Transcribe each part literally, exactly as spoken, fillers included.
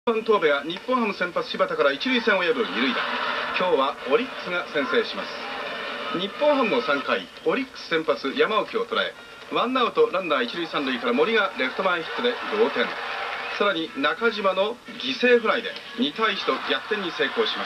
東部が日本ハム先発柴田から一塁線を破る二塁打。今日はオリックスが先制します。日本ハムもさんかい、オリックス先発山沖を捉え、ワンアウトランナー一塁三塁から森がレフト前ヒットで同点。さらに中島の犠牲フライでにたいいちと逆転に成功します。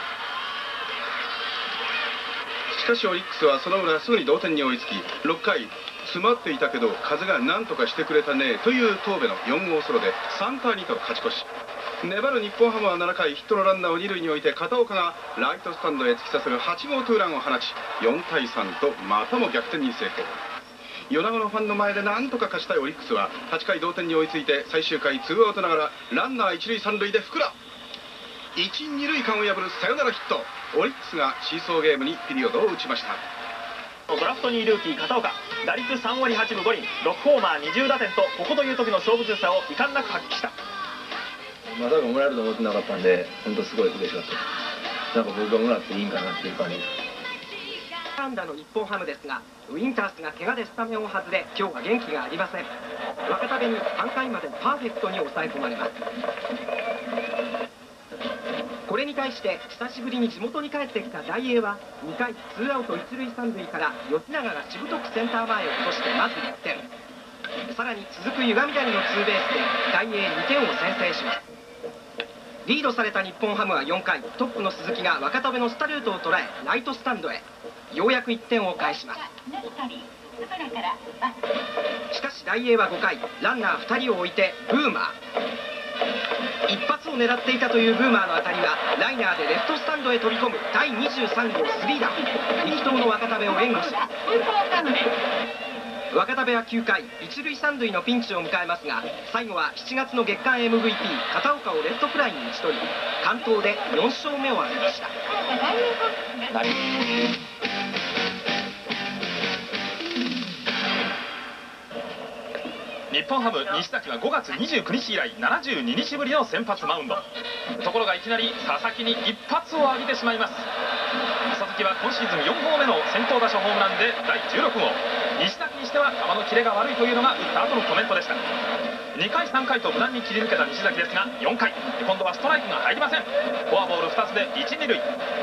しかしオリックスはその裏すぐに同点に追いつき、ろっかい、詰まっていたけど風が何とかしてくれたねという東部のよんごうソロでさんたいにと勝ち越し。粘る日本ハムはななかい、ヒットのランナーを二塁に置いて片岡がライトスタンドへ突き刺さるはちごうツーランを放ち、よんたいさんとまたも逆転に成功。米子のファンの前で何とか勝ちたいオリックスははちかい同点に追いついて、最終回ツーアウトながらランナー一塁三塁で福田、一二塁間を破るサヨナラヒット。オリックスがシーソーゲームにピリオドを打ちました。 ドラフトにいルーキー片岡、打率さんわりはちぶごりん、ろくホーマーにじゅうだてんと、ここという時の勝負強さを遺憾なく発揮した。 まさかもらえると思ってなかったんで、本当すごい嬉しかったです。なんか僕がもらっていいんかなっていう感じです。 安打の日本ハムですが、ウィンタースが怪我でスタメンを外れ、今日は元気がありません。若手にさんかいまでパーフェクトに抑え込まれます。これに対して久しぶりに地元に帰ってきた大栄はにかいツーアウト一塁三塁から吉永がしぶとくセンター前へ落としてまずいってん。さらに続く湯上谷のツーベースで大栄にてんを先制します。リードされた日本ハムはよんかい、トップの鈴木が若田部のスタルートを捉えライトスタンドへ、ようやくいってんを返します。しかし大栄はごかい、ランナーふたりを置いてブーマー、一発を狙っていたというブーマーの当たりはライナーでレフトスタンドへ飛び込むだいにじゅうさんごうスリーラン。力投の若田部を援護します。若田部はきゅうかい、一塁三塁のピンチを迎えますが、最後はしちがつの月間 エムブイピー 片岡をレフトフライに打ち取り、完投でよんしょうめを挙げました。 日本ハム西崎はごがつにじゅうくにち以来ななじゅうににちぶりの先発マウンド。ところがいきなり佐々木に一発を浴びてしまいます。佐々木は今シーズンよんほうめの先頭打者ホームランでだいじゅうろくごう。西崎にしては球のキレが悪いというのが打った後のコメントでした。にかいさんかいと無難に切り抜けた西崎ですが、よんかい今度はストライクが入りません。フォアボールふたつでいち、にるい。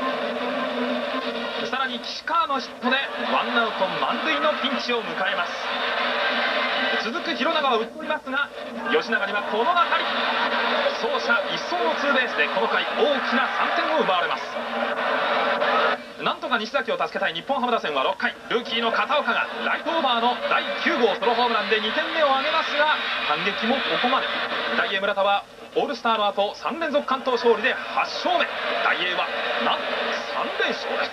さらに岸川のヒットでワンアウト満塁のピンチを迎えます。続く広永は打ち取りますが、吉永にはこの当たり、走者一掃のツーベースでこの回大きなさんてんを奪われます。なんとか西崎を助けたい日本ハム打線はろっかい、ルーキーの片岡がライトオーバーのだいきゅうごうソロホームランでにてんめを挙げますが、反撃もここまで。大栄村田はオールスターの後さんれんぞく完投勝利ではちしょうめ。大栄はなんとさんれんしょうです。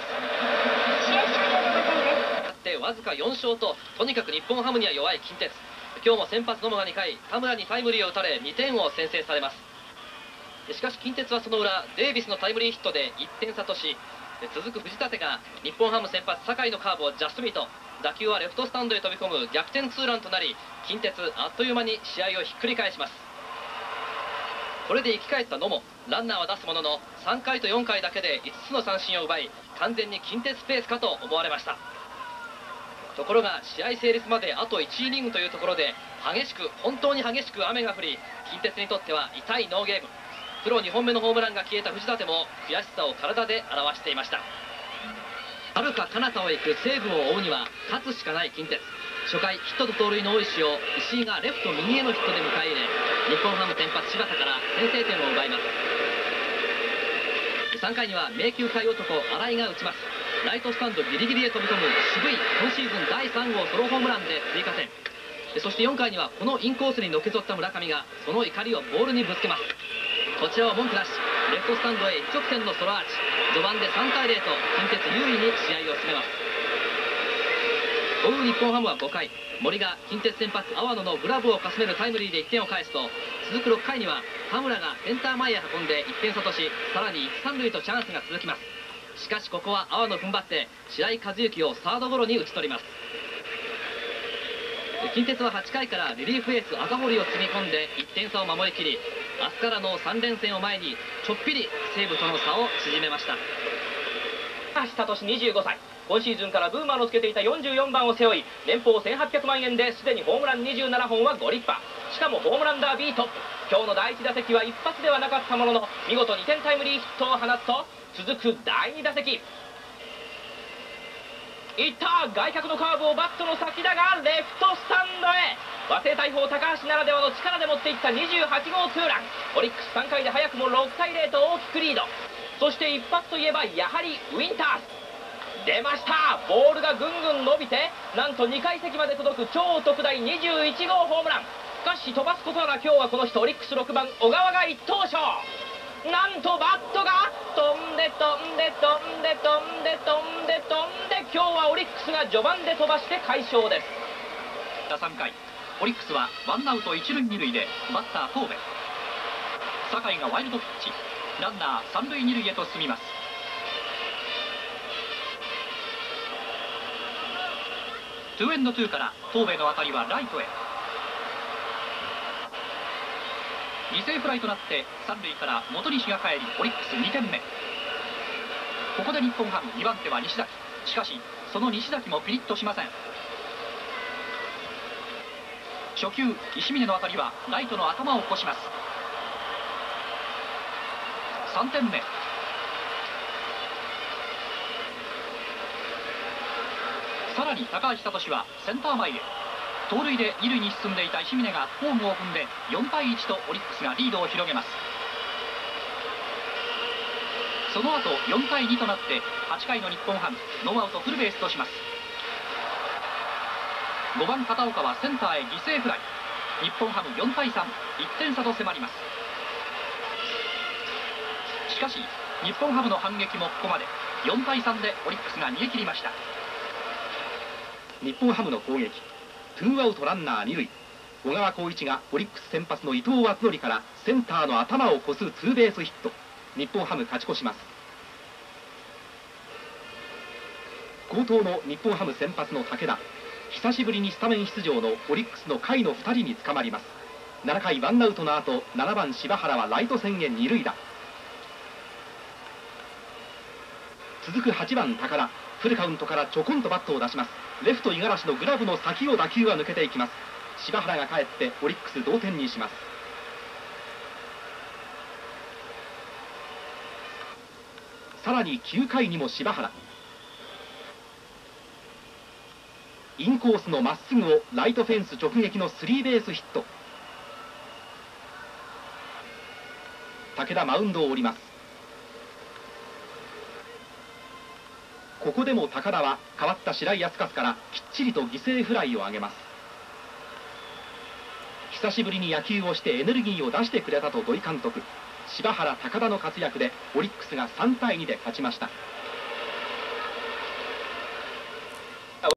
わずかよんしょうと、とにかく日本ハムには弱い近鉄。今日も先発野茂がにかい、田村にタイムリーを打たれにてんを先制されます。しかし近鉄はその裏、デイビスのタイムリーヒットでいってんさとし、続く藤立が日本ハム先発酒井のカーブをジャストミート、打球はレフトスタンドへ飛び込む逆転ツーランとなり、近鉄あっという間に試合をひっくり返します。これで生き返った野茂、ランナーは出すもののさんかいとよんかいだけでいつつの三振を奪い、完全に近鉄ペースかと思われました。ところが試合成立まであといちイニングというところで激しく本当に激しく雨が降り、近鉄にとっては痛いノーゲーム。プロにほんめのホームランが消えた藤立も悔しさを体で表していました。はるか彼方を行く西武を追うには勝つしかない近鉄。初回ヒットと盗塁の大石を石井がレフト右へのヒットで迎え入れ、日本ハム先発柴田から先制点を奪います。さんかいには迷宮界男新井が打ちます。ライトスタンドギリギリへ飛び込む渋い今シーズンだいさんごうソロホームランで追加点。そしてよんかいにはこのインコースにのけぞった村上がその怒りをボールにぶつけます。こちらは文句なし、レフトスタンドへ一直線のソロアーチ。序盤でさんたいぜろと近鉄優位に試合を進めます。追う日本ハムはごかい、森が近鉄先発阿波野のグラブをかすめるタイムリーでいってんを返すと、続くろっかいには田村がセンター前へ運んでいってんさとし、さらにいち、さんるいとチャンスが続きます。しかしここは阿波野踏ん張って白井和幸をサードゴロに打ち取ります。近鉄ははちかいからリリーフエース赤堀を積み込んでいってんさを守りきり、明日からのさんれんせんを前にちょっぴり西武との差を縮めました。 橋聡にじゅうごさい、今シーズンからブーマーのつけていたよんじゅうよんばんを背負い、年俸せんはっぴゃくまんえんですでにホームランにじゅうななほんはご立派。しかもホームランダービートップ。 今日のだいいち打席は一発ではなかったものの見事にてんタイムリーヒットを放つと、続くだいに打席、いった外角のカーブをバットの先だがレフトスタンドへ。和製大砲高橋ならではの力で持っていったにじゅうはち号ツーラン。オリックスさんかいで早くもろくたいゼロと大きくリード。そして一発といえばやはりウィンタース出ました。ボールがぐんぐん伸びてなんとにかい席まで届く超特大にじゅういち号ホームラン。しかし飛ばすことなら今日はこの人オリックスろくばん小川が一等賞。なんとバットが飛んで飛んで飛んで飛んで飛んで飛んで、今日はオリックスが序盤で飛ばして快勝です。 さんかい、オリックスはワンアウト一塁二塁でバッター神戸。酒井がワイルドピッチ、ランナー三塁二塁へと進みます。ツーエンドツーから神戸の当たりはライトへ。犠牲フライとなって三塁から本西が帰りオリックスにてんめ。ここで日本ハムにばん手は西崎。しかしその西崎もピリッとしません。初球石峰の当たりはライトの頭を越します。さんてんめ。さらに高橋聡はセンター前へ。盗塁で二塁に進んでいた石峰がホームを踏んでよんたいいちとオリックスがリードを広げます。その後よんたいにとなってはちかいの日本ハムノーアウトフルベースとします。ごばん片岡はセンターへ犠牲フライ。日本ハムよんたいさん、いってん差と迫ります。しかし日本ハムの反撃もここまでよんたいさんでオリックスが逃げ切りました。 日本ハムの攻撃、ツーアウトランナー二塁、小川光一がオリックス先発の伊藤敦則からセンターの頭を越すツーベースヒット。日本ハム勝ち越します。好投の日本ハム先発の武田、久しぶりにスタメン出場のオリックスの下位のふたりに捕まります。ななかいワンアウトの後、ななばん柴原はライト線へ二塁打。続くはちばん高田、フルカウントからちょこんとバットを出します。レフト五十嵐のグラブの先を打球は抜けていきます。柴原が帰ってオリックス同点にします。さらにきゅうかいにも柴原、インコースのまっすぐをライトフェンス直撃のスリーベースヒット。武田マウンドを降ります。ここでも高田は代わった白井康勝からきっちりと犠牲フライを上げます。久しぶりに野球をしてエネルギーを出してくれたと土井監督。柴原高田の活躍でオリックスがさんたいにで勝ちました。